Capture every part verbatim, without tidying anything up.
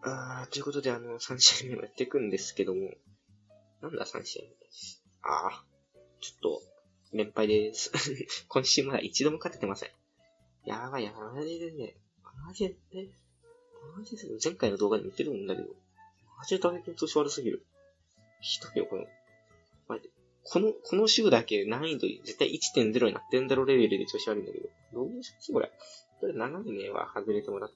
あー、ということで、あの、さん試合目をやっていくんですけども、なんださん試合目です。あー、ちょっと、連敗です。今週まだ一度も勝ててません。やばいやばいでね、マジで、マジで、前回の動画で見てるんだけど、マジで打撃の調子悪すぎる。ひどいよ、この、マジで。この、この週だけ難易度絶対 いってんゼロ になってんだろレベルで調子悪いんだけど、どういうしこれ。これ長い目は外れてもらって、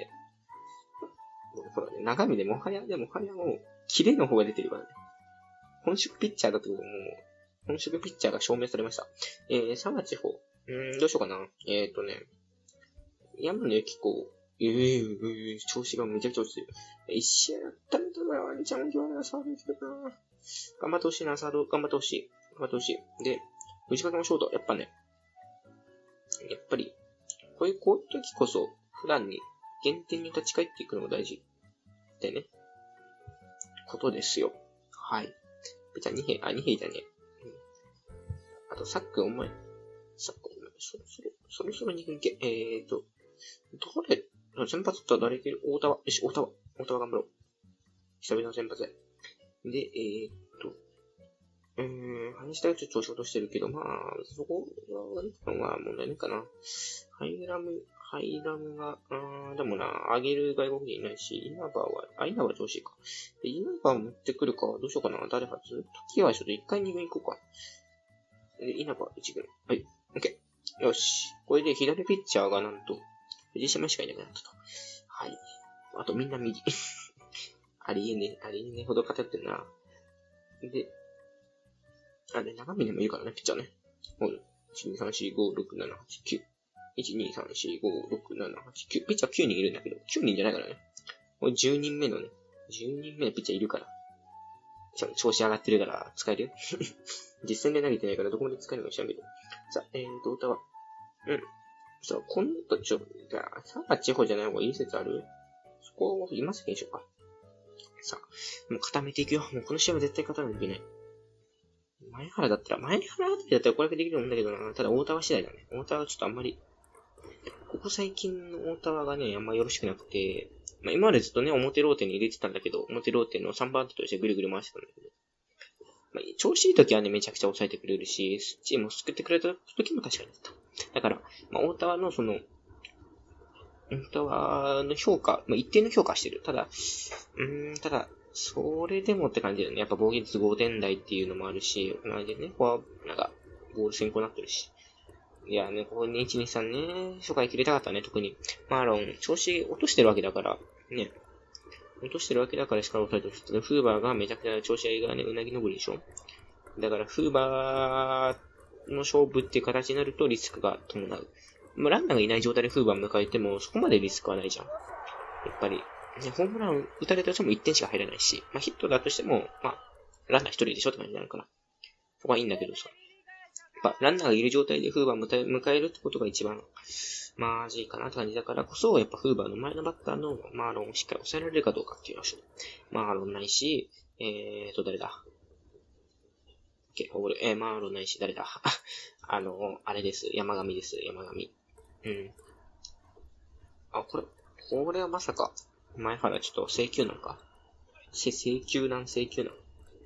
そうだね、長身でもはや、でもはやもう、キレの方が出てるからね。本職ピッチャーだってことも、本職ピッチャーが証明されました。えー、佐賀地方。うーん、どうしようかな。えーとね、山野由紀子。えー、えー、調子がめちゃくちゃ落ちてる。一試合やったみたいなワンちゃん今日はサード来たな。頑張ってほしいな、サード。頑張ってほしい。頑張ってほしい。で、藤掛のショート。やっぱね、やっぱり、こういう、こういう時こそ、普段に原点に立ち返っていくのが大事。ってね。ことですよ。はい。じゃあに兵、あ、に兵だね。うん。あと、サック、お前。サック、お前。そろそろ、そろそろに軍系。えーと、誰、先発だったら誰いける？大田は。よし、大田は。大田は頑張ろう。久々の先発で。で、えーと、うーん、林田はちょっと調子落としてるけど、まあ、そこは問題ないかな。ハイラム、ハイラムが、あー、でもな、上げる外国人いないし、稲葉は、あ、稲葉は調子いいか。で、稲葉を持ってくるか、どうしようかな、誰発？時はちょっと一回二軍行こうか。で、稲葉一軍。はい、オッケー。よし。これで左ピッチャーがなんと、藤島しかいなくなったと。はい。あとみんな右。ありえねえ、ありえねえほど偏ってるな。で、あれ、長峰もいるからね、ピッチャーね。ほら、いち、に、さん、し、ご、ろく、なな、はち、きゅう。いち、に、さん、し、ご、ろく、なな、はち、きゅう。ピッチャーきゅうにんいるんだけど、きゅうにんじゃないからね。これじゅうにんめのね、じゅうにんめのピッチャーいるから。調子上がってるから使えるよ。実戦で投げてないからどこまで使えるのか知らんけど。さあ、えーと、歌は。うん。さあ、今度ちょ、じゃあ、さあ、地方じゃない方がいい説ある？そこを今先にしようか。さあ、もう固めていくよ。もうこの試合は絶対勝たないといけない。前原だったら、前原あたりだったらこれができると思うんだけどな。ただ、大田は次第だね。大田はちょっとあんまり、ここ最近の大田はがね、あんまよろしくなくて、まあ、今までずっとね、表ローテに入れてたんだけど、表ローテのさんばん手としてぐるぐる回してたんだけど、まあ、調子いい時はね、めちゃくちゃ抑えてくれるし、チームを救ってくれた時も確かにだった。だから、まあ、大田のその、大田の評価、まあ、一定の評価してる。ただ、うーん、ただ、それでもって感じだよね。やっぱ防御率ごてん台っていうのもあるし、同じでね、フォア、なんか、ボール先行になってるし。いやね、ここにいち、に、さんね、初回切れたかったね、特に。マーロン、調子落としてるわけだから、ね。落としてるわけだからしか抑えてほしい。フーバーがめちゃくちゃ調子がいいがね、うなぎ登りでしょ。だから、フーバーの勝負っていう形になるとリスクが伴う。まあ、ランナーがいない状態でフーバー迎えても、そこまでリスクはないじゃん。やっぱり、ね、ホームラン打たれたとしてもいってんしか入らないし、まあ、ヒットだとしても、まあ、ランナーひとりでしょって感じになるから。そこはいいんだけどさ。やっぱ、ランナーがいる状態でフーバーを迎えるってことが一番、まずいかなって感じだからこそ、やっぱフーバーの前のバッターのマーロンをしっかり抑えられるかどうかっていうのをしマーロンないし、えーと、誰だケホール、えー、マーロンないし、誰だあの、あれです。山上です。山上。うん。あ、これ、これはまさか、前原ちょっと請求なのかせ、請求なん請求なん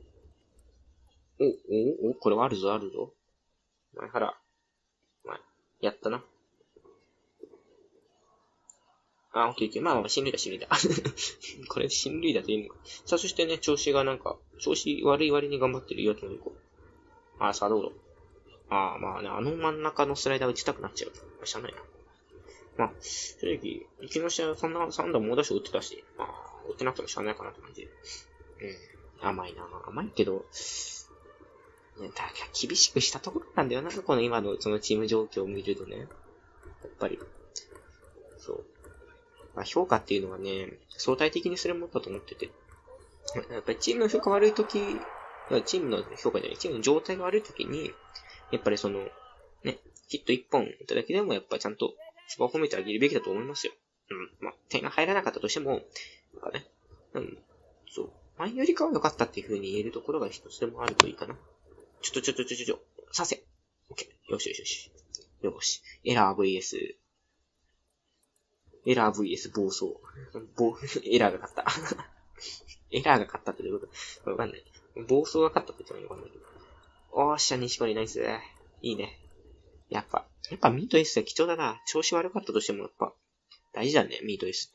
お、お、お、これはあるぞ、あるぞ。前原。前、やったな。あ、オッケーオッケー。まあまあ、親類だ、親類だ。これ、親類だといいのか。さあ、そしてね、調子がなんか、調子悪い割に頑張ってるよ、との子。あ、さあ、どうぞ。ああ、まあね、あの真ん中のスライダー打ちたくなっちゃう。しゃあないな。まあ、正直、昨日試合はそんなさんだ猛打賞打ってたし、まあ、打ってなくてもしゃあないかなって感じ。うん。甘いな甘いけど、ね、だ厳しくしたところなんだよな、この今のそのチーム状況を見るとね。やっぱり。そう。まあ、評価っていうのはね、相対的にするものだと思ってて。やっぱりチームの評価悪いとき、チームの評価じゃない、チームの状態が悪いときに、やっぱりその、ね、ヒットいっぽん打っただけでもやっぱちゃんと、そこは褒めてあげるべきだと思いますよ。うん。まあ、点が入らなかったとしても、なんかね、うん。そう。前よりかは良かったっていう風に言えるところが一つでもあるといいかな。ちょっとちょっとちょちょちょ、させ。オッケー。よしよしよし。よし。エラー ブイエス。 エラー ブイエス 暴走。暴、エラーが勝った。エラーが勝ったってどういうことわかんない。暴走が勝ったって言ったらわかんないけど。おーっしゃ、西堀ナイス。いいね。やっぱ、やっぱミート S は貴重だな。調子悪かったとしてもやっぱ、大事だね、ミート S って。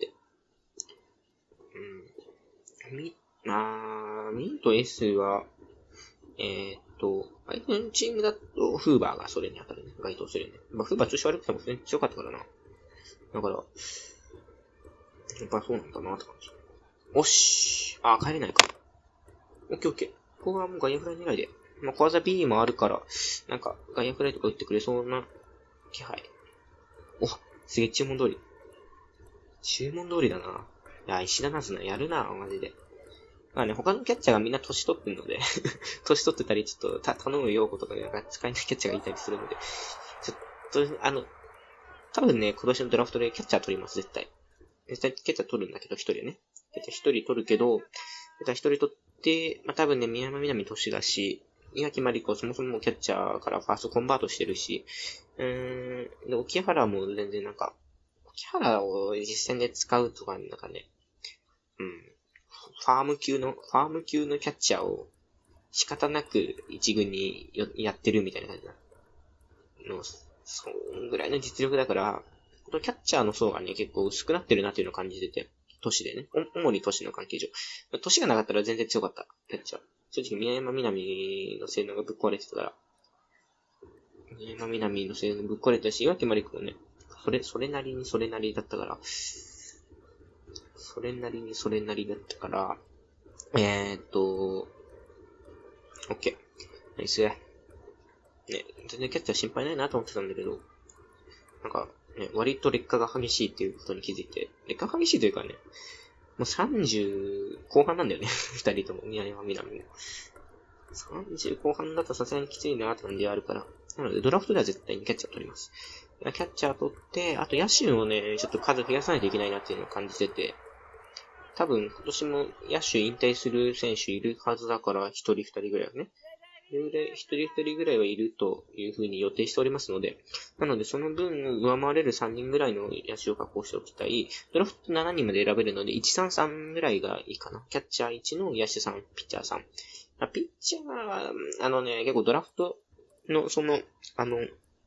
うん。み、あー、ミート S は、えー、っと、相手のチームだと、フーバーがそれに当たるね。該当するね。まあ、フーバー調子悪くてもそれに強かったからな。だから、やっぱそうなんだなって感じ。おしあー、帰れないか。オッケーオッケー。ここはもうガイアフライ狙いで。まあ、小技 B もあるから、なんか、ガイアフライとか打ってくれそうな気配。お、すげえ注文通り。注文通りだな。いや、石田なずな、やるな、マジで。まあね、他のキャッチャーがみんな年取ってんので、年取ってたり、ちょっと、た、頼む用語とかなんか使えないキャッチャーがいたりするので、ちょっと、あの、多分ね、今年のドラフトでキャッチャー取ります、絶対。絶対キャッチャー取るんだけど、一人ね。キャッチャー一人取るけど、キャッチャー一人取って、まあ多分ね、宮山みなみ年だし、岩木まりこそもそもキャッチャーからファーストコンバートしてるし、うーん、で、沖原も全然なんか、沖原を実戦で使うとか、なんかね、うん、ファーム級の、ファーム級のキャッチャーを仕方なく一軍にやってるみたいな感じだ。の、そんぐらいの実力だから、このキャッチャーの層がね、結構薄くなってるなっていうのを感じてて、都市でね、主に都市の関係上。都市がなかったら全然強かった、キャッチャー。正直、宮山みなみの性能がぶっ壊れてたから、宮山みなみの性能ぶっ壊れてたし、岩木まりこもね、それ、それなりにそれなりだったから、それなりにそれなりだったから、えーっと、オッケー。ナイス。ね、全然キャッチャー心配ないなと思ってたんだけど、なんか、ね、割と劣化が激しいっていうことに気づいて、劣化激しいというかね、もうさんじゅう後半なんだよね。二人とも、宮山みなみも。さんじゅう後半だとさすがにきついなって感じがあるから。なので、ドラフトでは絶対にキャッチャー取ります。キャッチャー取って、あと野手をね、ちょっと数増やさないといけないなっていうのを感じてて、多分今年も野手引退する選手いるはずだから、一人二人ぐらいはね。一人二人ぐらいはいるという風に予定しておりますので、なのでその分上回れるさんにんぐらいの野手を確保しておきたい。ドラフトしちにんまで選べるので、いちさんさんぐらいがいいかな。キャッチャーいちの野手さん、ピッチャーさん。ピッチャーは、あのね、結構ドラフトの、その、あの、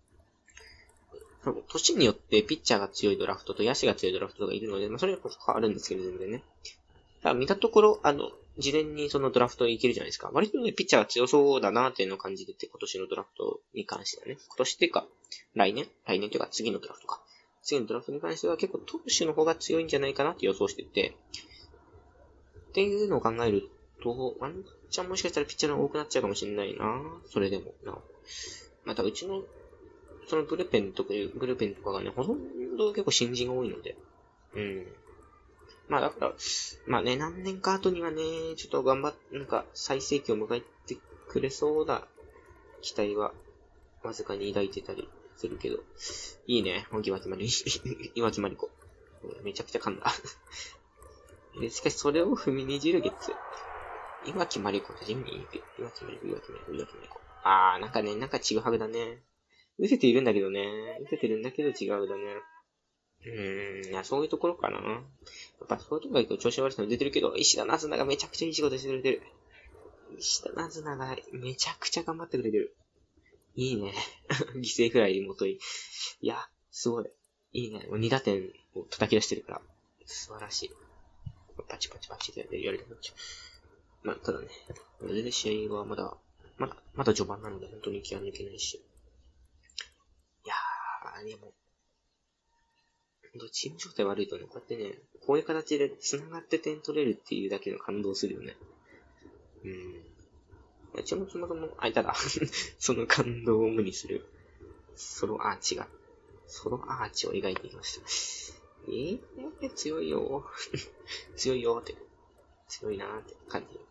年によってピッチャーが強いドラフトと野手が強いドラフトがいるので、まあそれは変わるんですけど、全然ね。だから見たところ、あの、事前にそのドラフトいけるじゃないですか。割とね、ピッチャーが強そうだなっていうのを感じてて、今年のドラフトに関してはね。今年っていうか、来年来年というか次のドラフトか。次のドラフトに関しては結構投手の方が強いんじゃないかなって予想してて。っていうのを考えると、ワンチャンもしかしたらピッチャーの方が多くなっちゃうかもしれないな。それでもな。またうちの、そのブルペンとかいう、ブルペンとかがね、ほとんど結構新人が多いので。うん。まあだから、まあね、何年か後にはね、ちょっと頑張っ、なんか最盛期を迎えてくれそうな期待は、わずかに抱いてたりするけど、いいね、岩木まり、岩木まりこ。めちゃくちゃ噛んだ。で、しかしそれを踏みにじるゲッツ。岩木まりこって地味に岩木まりこ、岩木まりこ、岩木まりこ。あー、なんかね、なんかちぐはぐだね。打てているんだけどね。打ててるんだけど違うだね。うーん、いや、そういうところかな。やっぱそういうところが調子悪いの出てるけど、石田なずながめちゃくちゃいい仕事してくれてる。石田なずながめちゃくちゃ頑張ってくれてる。いいね。犠牲フライもとい。いや、すごい。いいね。もうに打点を叩き出してるから。素晴らしい。パチパチパチってやれてる。まあ、ただね、全然試合はまだ、まだ、まだ序盤なので本当に気は抜けないし。いやー、でも、チーム状態悪いとね、こうやってね、こういう形で繋がって点取れるっていうだけの感動するよね。うん。うちもそもそも、あいただ。その感動を無にする、ソロアーチが、ソロアーチを描いていきました。えー、強いよ強いよって。強いなーって感じ。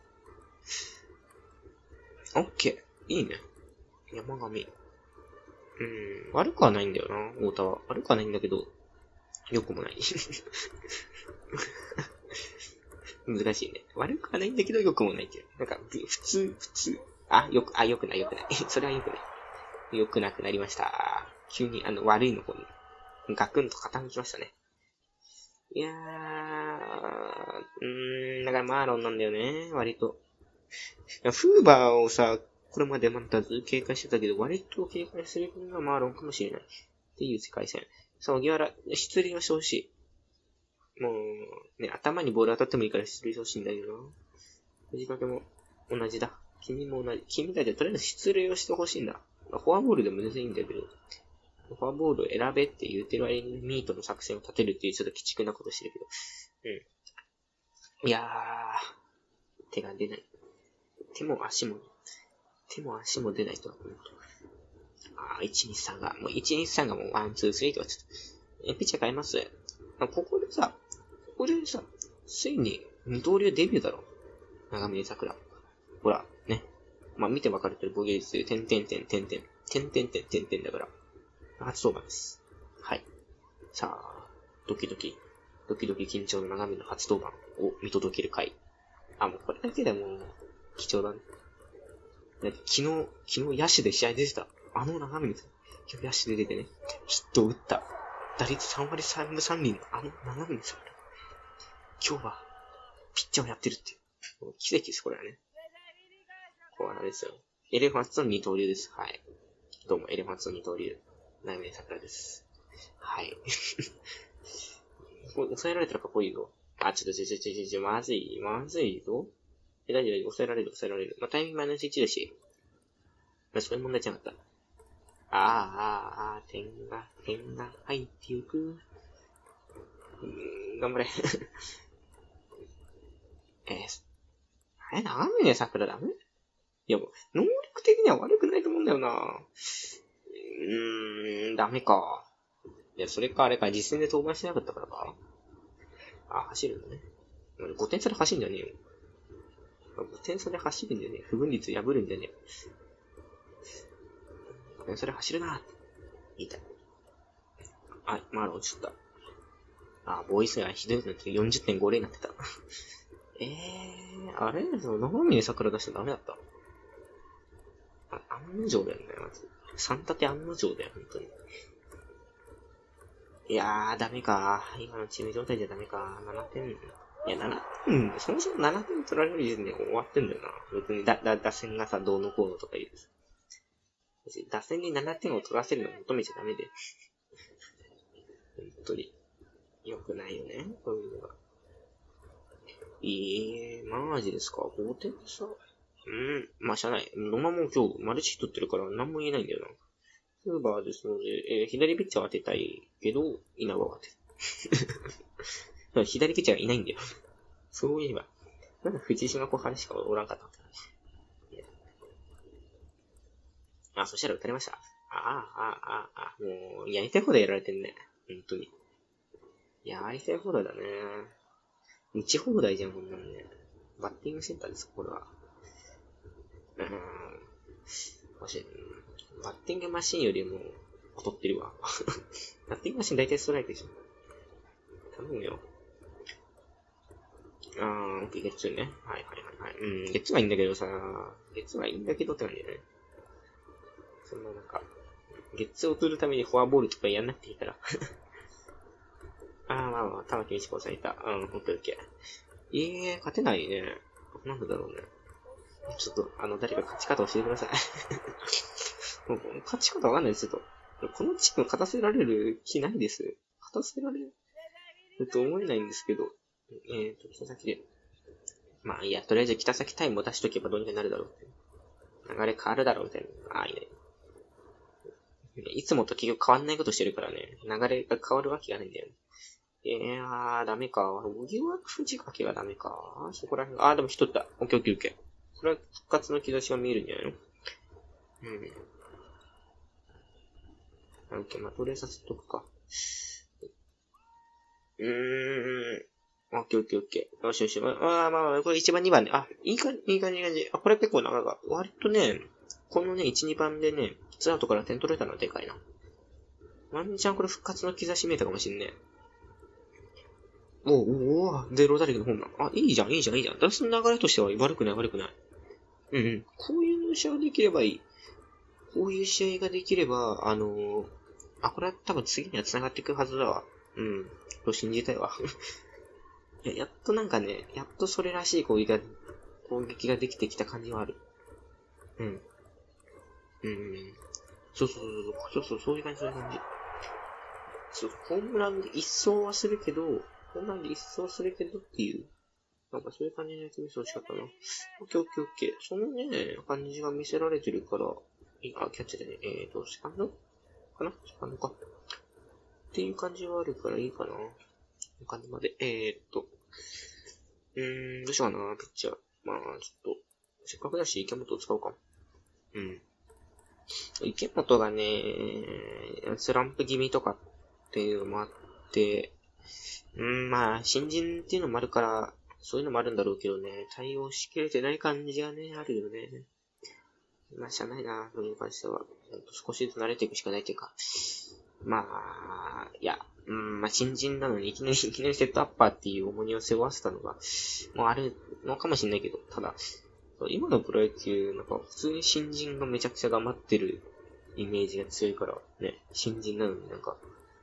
オッケー。いいね。山上。うん、悪くはないんだよな、太田は。悪くはないんだけど、良くもない。難しいね。悪くはないんだけど、良くもないっていう。なんか、普通、普通。あ、よく、あ、良くない、良くない。それは良くない。良くなくなりました。急に、あの、悪いの方に、ガクンと傾きましたね。 いやー、うーん、だからマーロンなんだよね、割と。いやフーバーをさ、これまでまたず警戒してたけど、割と警戒するのがマーロンかもしれない。っていう世界線。さあ、荻原、出塁はしてほしい。もう、ね、頭にボール当たってもいいから出塁してほしいんだけどな。藤掛も同じだ。君も同じ。君たちはとりあえず出塁をしてほしいんだ。フォアボールでも全然いいんだけど。フォアボールを選べって言ってる割にミートの作戦を立てるっていうちょっと鬼畜なことしてるけど。うん。いやー、手が出ない。手も足も、手も足も出ないとは思う。あー、いち、に、さんが、もういち、に、さんがもうワン、ツー、スリーとかちょっと、え、ピッチャー変えますあここでさ、ここでさ、ついに二刀流デビューだろ。長峰桜。ほら、ね。まあ、見て分かれてる防御率、てんてんてんてんてん、てんてんてんてんてんだから。初登板です。はい。さあ、ドキドキ、ドキドキ緊張の長峰の初登板を見届ける回。あ、もうこれだけでもう、貴重だね。昨日、昨日野手で試合出てた。あの長峰さん。今日野手で出てね、ヒットを打った。打率さんわりさんぶさんりんのあの長峰さん。今日は、ピッチャーをやってるっていう。奇跡です、これはね。こうなんですよ。エレファンツの二刀流です。はい。どうも、エレファンツの二刀流。長峰桜です。はい。抑えられたらかっこいいぞ。あ、ちょっとちょちょちょちょちょ、まずい、まずいぞ。え、大丈夫、抑えられる、抑えられる。まあ、タイミングマイナスいちだし。まあ、そういう問題じゃなかった。あー、あー、あー、点が、点が入ってゆく。うーん、頑張れ。えー、あれ、長峰桜ダメ？いや、もう、能力的には悪くないと思うんだよな。うーん、ダメか。いや、それかあれか、実戦で登板してなかったからか。あ、走るのね。ごてん差で走るんじゃねえよ。ごてん差で走るんじゃねえ。不分率破るんじゃねえよ。ごてん差で走るなって言いたい。あ、まだ落ちた。あ、ボーイスがひどいなって よんじゅってんごゼロ になってた。えー、あれ長峰桜出しちゃダメだった。あ、案の定だよね、まず。三立て案の定だよ、本当に。いやー、ダメか。今のチーム状態じゃダメか。ななてん。いや、ななてん、そもそもななてん取られる時点で終わってんだよな。別に、だ、だ、打線がさ、どうのこうのとか言う。打線にななてんを取らせるのを求めちゃダメで。本当に。良くないよね、こういうのが。ええー、マジですか ?ご 点差。うん、まあ、しゃあない。野間も今日、マルチヒットってるから、何も言えないんだよな。フーバーですので、えー、左ピッチャー当てたいけど、稲葉は当てる。左ピッチャーがいないんだよ。そういえば。なんだ藤島小春しかおらんかった。あ、そしたら打たれました。ああ、ああ、ああ、もう、やりたい放題やられてんね。本当に。やりたい放題だね。打ち放題じゃん、こんなんね。バッティングセンターです、これは。うーん。もし、バッティングマシンよりも、劣ってるわ。バッティングマシン大体ストライクでしょ。頼むよ。あー、オッケー、ゲッツーね。はいはいはいはい。うん、ゲッツーはいいんだけどさ、ゲッツーはいいんだけどって感じだね。そんななんか、ゲッツーを取るためにフォアボールとかやんなくていいから。あー、まあまあ、玉木美智子さんいた。うん、オッケーオッケー。ええー、勝てないね。なんでだろうね。ちょっと、あの、誰か勝ち方教えてください。もう勝ち方わかんないです、ちょっと。このチーム勝たせられる気ないです。勝たせられると思えないんですけど。えーと、北崎で。まあいいや、とりあえず北崎タイムを出しとけばどうにかなるだろうって。流れ変わるだろうみたいな。ああ、いいね。いつもと結局変わんないことしてるからね。流れが変わるわけがないんだよね。いやー、ダメか。荻原藤掛はダメか。そこら辺。あー、でも一つだ。オッケーオッケーオッケー。これは復活の兆しが見えるんじゃないの？うん。オッケー、まあ、とりあえずさせとくか。うーん。オッケーオッケーオッケー。よしよし。まあまあまあ、これいちばんにばんで。あ、いい感じ、いい感じ、いい感じ。あ、これ結構長か。割とね、このね、いち、にばんでね、ツーアウトから点取れたのはでかいな。ワンチャンこれ復活の兆し見えたかもしんね。おうおうおうで、ローダリグのホームラン。あ、いいじゃん、いいじゃん、いいじゃん。ダンスの流れとしては悪くない、悪くない。うんうん。こういう試合ができればいい。こういう試合ができれば、あのー、あ、これは多分次には繋がっていくはずだわ。 うん。と信じたいわ。いや、やっとなんかね、やっとそれらしい攻撃が、攻撃ができてきた感じはある。うん。うん。そうそうそうそう、そうそう、そういう感じ、そういう感じ。そう、ホームランで一掃はするけど、ホームランで一掃するけどっていう、なんかそういう感じのやつ見せてほしかったな。オッケーオッケーオッケー。そのね、感じが見せられてるから、あ、キャッチでね、えーと、セカンドかなセカンドか。っていう感じはあるからいいかな。お金まで。えーっと、うーん、どうしようかな、ピッチャー。まあ、ちょっと、せっかくだし、池本を使おうか。うん。池本がね、スランプ気味とかっていうのもあって、うん、まあ、新人っていうのもあるから、そういうのもあるんだろうけどね、対応しきれてない感じがね、あるよね。まあ、しゃあないな、それに関しては。少しずつ慣れていくしかないっていうか。まあ、いや、うん、まあ、新人なのにいきなり、いきなりセットアッパーっていう重荷を背負わせたのが、もうあるのかもしれないけど、ただ、今のプロ野球、なんか普通に新人がめちゃくちゃ頑張ってるイメージが強いから、ね、新人なのになんか、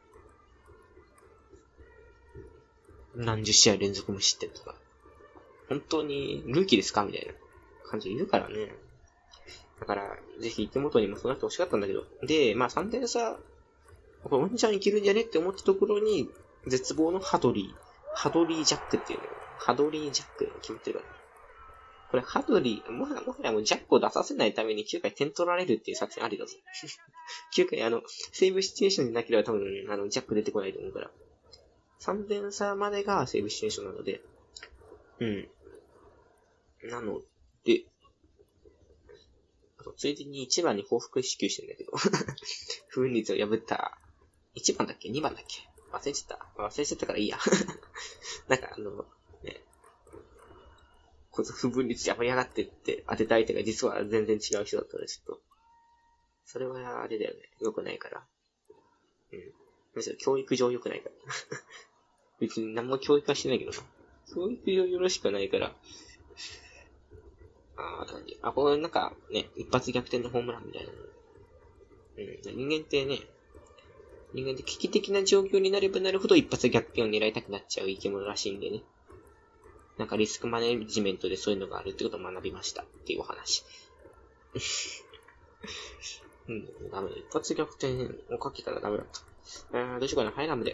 何十試合連続無失点とか、本当にルーキーですかみたいな感じいるからね。だから、ぜひ池本にもそうなってほしかったんだけど。で、まあさんてん差、これワンチャンいけるんじゃねって思ったところに、絶望のハドリー。ハドリージャックっていうの。ハドリージャック決まってるから。これ、ハドリー、もはや、もはやもうジャックを出させないためにきゅうかい点取られるっていう作戦ありだぞ。きゅうかい、あの、セーブシチュエーションになければ多分、あの、ジャック出てこないと思うから。さんてん差までがセーブシチュエーションなので、うん。なので、あと、ついでにいちばんに報復支給してるんだけど、不運率を破った、いちばんだっけ ?に 番だっけ忘れちゃった。忘れちゃったからいいや。なんかあの、ね、こいつ不分率破りやがってって当てた相手が実は全然違う人だったので、ちょっと、それはあれだよね。良くないから。うん。むしろ教育上良くないから。別に何も教育はしてないけどさ。教育上よろしくないから。あー、感じ。あ、これなんかね、一発逆転のホームランみたいな。うん。人間ってね、人間って危機的な状況になればなるほど一発逆転を狙いたくなっちゃう生き物らしいんでね。なんかリスクマネジメントでそういうのがあるってことを学びましたっていうお話。うん、ダメだ。一発逆転をかけたらダメだった。あー、どうしようかな、ハイラムで。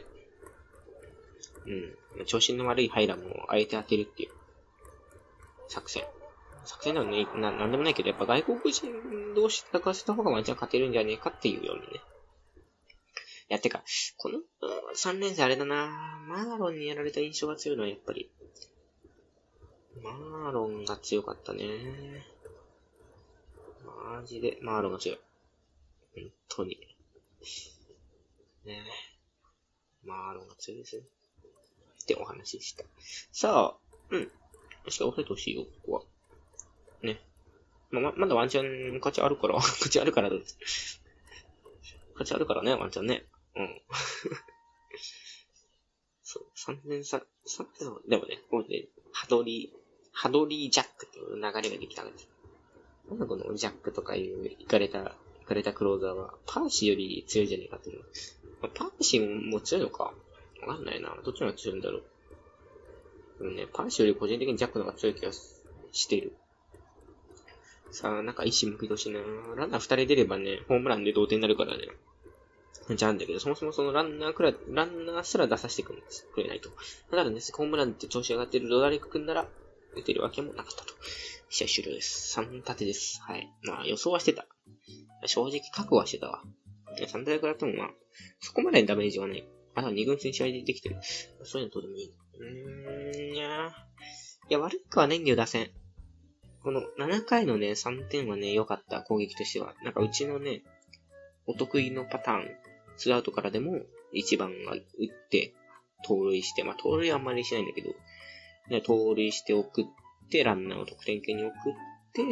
うん。調子の悪いハイラムをあえて当てるっていう作戦。作戦なのにな、なんでもないけど、やっぱ外国人同士戦わせた方がワンチャン勝てるんじゃねえかっていうようにね。いや、てか、このさん連戦あれだな、マーロンにやられた印象が強いのはやっぱり、マーロンが強かったね。マジで、マーロンが強い。本当に。ねえ。マーロンが強いですね。ってお話でした。さあ、うん。しか抑えてほしいよ、ここは。ね。ま、ま、まだワンチャン勝ちあるから、勝ちあるからだ。勝ちあるからね、ワンチャンね。うん。そう、さんねん差、さんねんでもね、こうね、ハドリー、ハドリージャックっていう流れができたわけです。なんだこのジャックとかいうイカれた、イカれたクローザーは、パーシーより強いじゃねえかっていうの。パーシーも強いのかわかんないな。どっちの方が強いんだろう。でもね、パーシーより個人的にジャックの方が強い気がしている。さあ、なんか一矢報いてほしいな。ランナー二人出ればね、ホームランで同点になるからね。じゃあんだけど、そもそもそのランナーくらい、ランナーすら出させてくれないと。だからね、ホームランって調子上がってるロダレク君なら、打てるわけもなかったと。試合終了です。さん立てです。はい。まあ予想はしてた。正直覚悟はしてたわ。さん立てくらってもまあ、そこまでダメージはない。まだに軍戦試合でできてる。そういうのとでもいい。うーん、いやー。いや、悪くはないんだよ、打線。このななかいのね、さんてんはね、良かった、攻撃としては。なんかうちのね、お得意のパターン、ツーアウトからでもいちばんが打って、盗塁して、まあ盗塁はあんまりしないんだけど、ね、盗塁して送って、ランナーを得点圏に送って、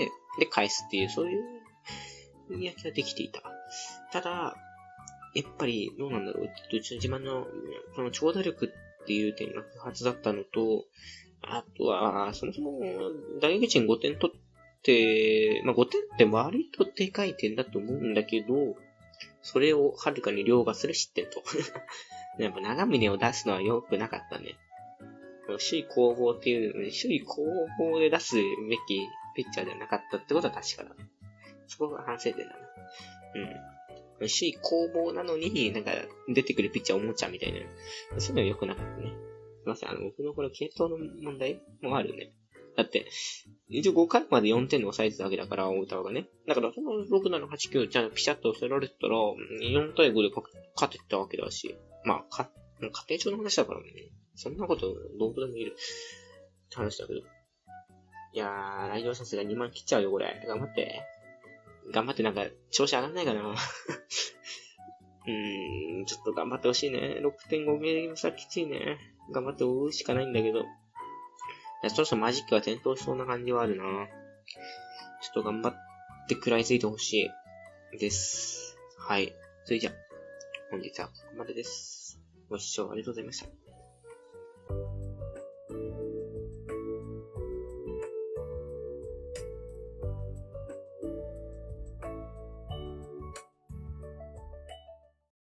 で、返すっていう、そういう野球ができていた。ただ、やっぱり、どうなんだろう。うちの自慢の、この長打力っていう点が不発だったのと、あとは、そもそも、大学陣ごてん取って、まあごてんって割とでかい点だと思うんだけど、それをはるかに凌駕する失点と。 やっぱ長峰を出すのは良くなかったね。首位攻防っていう、首位攻防で出すべきピッチャーではなかったってことは確かだ。そこが反省点だな。うん。首位攻防なのに、なんか、出てくるピッチャーおもちゃみたいな。そういうのは良くなかったね。すいません、あの、僕のこれ系統の問題もあるね。だって、一応ごかいまでよんてんで抑えてたわけだから、大田がね。だから、そのろく、なな、はち、きゅう、ちゃんとピシャッと抑えられてたら、よんたいごで勝ててたわけだし。まあ、か、家庭上の話だからね。そんなこと、どうでも言えるって話だけど。いやー、来場者数がにまん切っちゃうよ、これ。頑張って。頑張ってなんか、調子上がんないかな。うーん、ちょっと頑張ってほしいね。ろくてんご ゲーム差きついね。頑張って追うしかないんだけど。いや、そろそろマジックが点灯しそうな感じはあるな。ちょっと頑張って食らいついてほしいです。はい。それじゃ、本日はここまでです。ご視聴ありがとうございました。